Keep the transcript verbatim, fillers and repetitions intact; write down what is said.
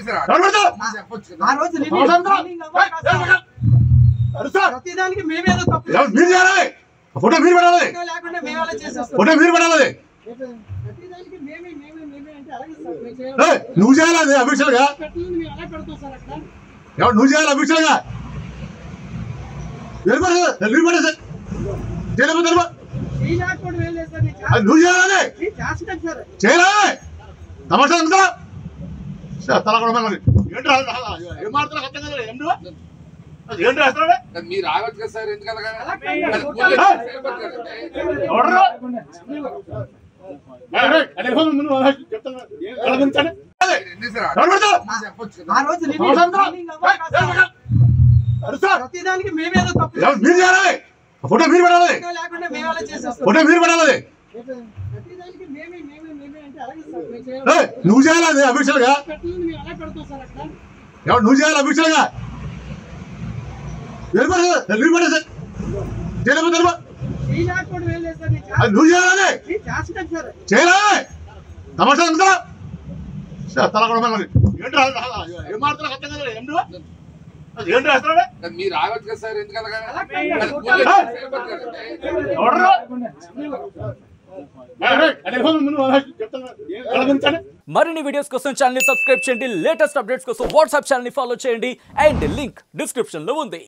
ప్రతిదానికి మేమేదో తప్పు ఫోటో మీరు పడాలి లేకుండా మేము అలా చేసేస్తాం. ఫోటో మీరు పడాలి ప్రతిదానికి మేమే మేమే మేమే అంటే అలాగే సార్ మేము చేయాలి. నువ్వు చేయాలి అఫీషియల్ గా పెట్టలేదు మేము అలా పెడతాం సార్ అక్కడ. ఎవరు నువ్వు చేయాలి అఫీషియల్ గా ఈ లేకపోవడం ఏం లేదు సార్. నేను చేస్తాను. నువ్వు చేయాలి నేను చేస్తాను సార్. చేయాలి తమాషా అంతా తల కూడా మరి ఏంటి ఏం మాట్లాడుతున్నా అర్థం కదా ఏంటి ఏంటి రాస్తాడే మీరు రావచ్చు కదా సార్ ఎందుకు అలా కాదు. ఎవడరా చెప్తాను ఆ రోజు రిలీజ్ ప్రతిదానికి మేమేదో తప్పు మీరు చేయాలి ఫోటో మీరు పడాలి లేకుండా మేము అలా చేసేస్తాం. ఫోటో మీరు పడాలి ప్రతిదానికి మేమే మేమే మేమే అంటే అలాగే సార్ మేము చేయాలి. నువ్వు చేయాలి అఫీషియల్ గా పెట్టలేదు మేము అలా పెడతాం సార్ అక్కడ. ఎవరు నువ్వు చేయాలి అఫీషియల్ గా ఈ లేకపోవడం ఏం లేదు సార్. నేను నువ్వు చేయాలి చేస్తాను సార్. చేయాలి తమాషా అంతా తల కూడా మరి ఏంటి ఏం మాట్లాడుతున్నా అర్థం కదా ఏంటి రాస్తాడే మీరు రావచ్చు కదా సార్ ఎందుకు అలా కాదు. ఎవడరా మరిన్ని వీడియోస్ కోసం ఛానల్ ని సబ్స్క్రైబ్ చేయండి. లేటెస్ట్ అప్డేట్స్ కోసం వాట్సాప్ ఛానల్ ని ఫాలో చేయండి అండ్ లింక్ డిస్క్రిప్షన్ లో ఉంది.